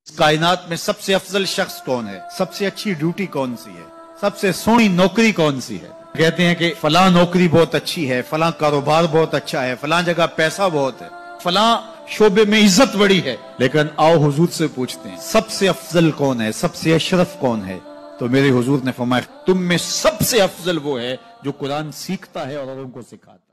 कायनात में सबसे अफजल शख्स कौन है, सबसे अच्छी ड्यूटी कौन सी है, सबसे सोहनी नौकरी कौन सी है। कहते हैं कि फलां नौकरी बहुत अच्छी है, फलां कारोबार बहुत अच्छा है, फलां जगह पैसा बहुत है, फलां शोबे में इज्जत बड़ी है। लेकिन आओ हुजूर से पूछते हैं सबसे अफजल कौन है, सबसे अशरफ कौन है। तो मेरे हुजूर ने फरमाया तुम में सबसे अफजल वो है जो कुरान सीखता है और औरों को सिखाता है।